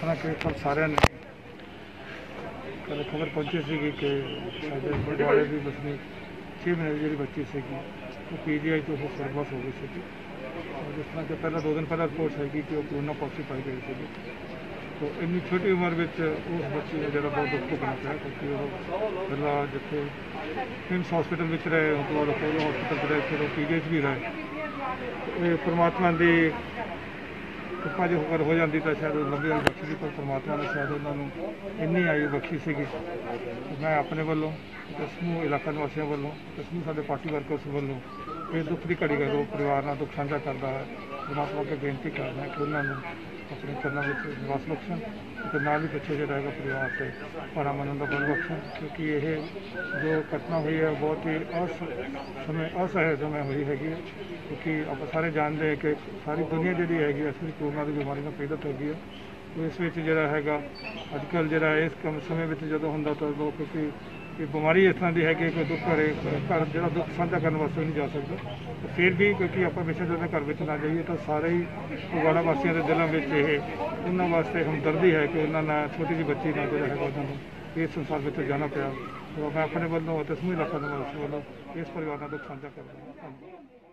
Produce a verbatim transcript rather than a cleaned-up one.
दसना कि कल सारे ने कल खबर पहुंची सी कि साढ़े बड़वाड़े की बसनीक छे महीने की जी बच्ची सी वो पी जी आई तो वो स्वर्गवास हो गई थी। जिस तरह के पहला दो दिन पहले रिपोर्ट है कि वो कोरोना पॉजिटिव पाई गई थी। तो इन्नी छोटी उम्र में उस बच्ची ने जरा बहुत दुख भोगना पाया क्योंकि वो पहला जिथे किम्स हॉस्पिटल में रहे उस बाद अपोलो हॉस्पिटल रहे फिर वो पी जी भी रहे। ये परमात्मा की कृपा जो होकर हो जाती तो शायद लंबी आयु बख्शी थी, पर परमात्मा ने शायद उन्होंने इन्नी आयु बख्शी सी। मैं अपने वालों ते समूह इलाका निवासियों वालों ते समूह साडे पार्टी वर्कर्स वालों ये दुख की घड़ी का परिवार नाल दुख साझा करता है। परमात्मा के बेनती करना है कि उन्होंने अपने चरणों में निवास बख्शन तो नाल ही पिछे जो रहेगा परिवार से भारा मनन का बल बख्शन, क्योंकि ये जो घटना हुई है बहुत ही अस समय असहाय समय हुई हैगी। क्योंकि आप सारे जानते हैं कि सारी दुनिया जी हैगी असली कोरोना की बीमारी में पीड़ित हैगी है। तो इस जोड़ा है अजकल जो इस कम समय में जो होंगे तो लोग क्योंकि ये बीमारी इस तरह की है कि कोई दुख करे घर जो दुख साझा करने वास्ते नहीं जा सकता। तो फिर भी क्योंकि आप हमेशा जो घर में ना जाइए तो सारे ही फगवाड़ा वासियों के दिलों में उन्होंने वास्ते हमदर्दी है कि उन्होंने छोटी जी बच्ची ना जो है उन्होंने इस संसार में जाना पाया। तो मैं अपने वालों समूह इलाका निवासी वालों इस परिवार का दुख साझा करता हूँ।